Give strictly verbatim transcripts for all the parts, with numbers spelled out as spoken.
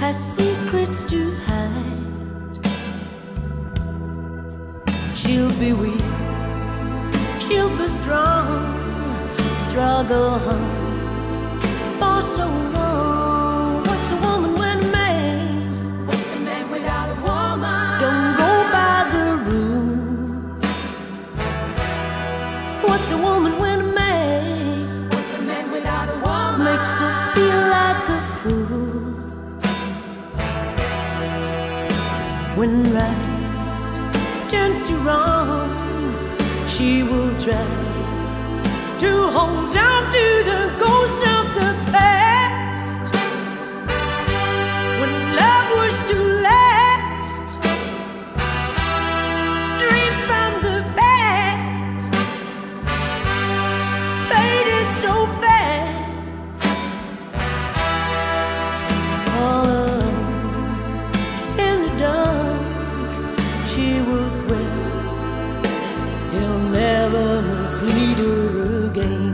has secrets to hide. She'll be weak, she'll be strong, struggle hard for so long. What's a woman when a man? What's a man without a woman? Don't go by the rule. What's a woman when a man? What's a man without a woman? Makes her feel like a fool. When right turns to wrong, she will try to hold on to the ghost of the past. When love was to last, dreams from the past faded so fast. All alone in the dark, she will swear he'll never mislead her again.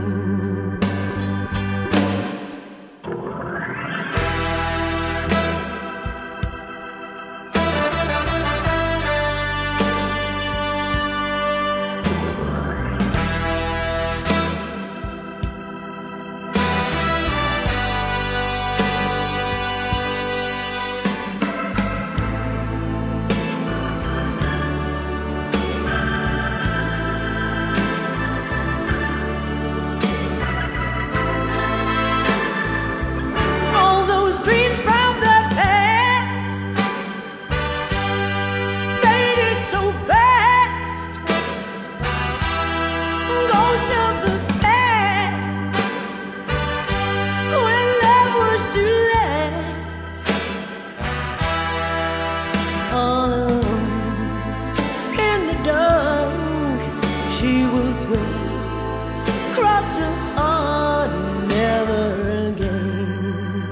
All alone in the dark, she will swear, cross her heart, never again.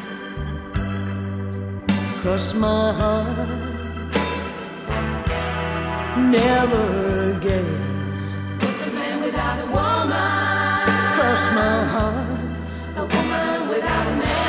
Cross my heart, never again. What's a man without a woman? Cross my heart, a woman without a man.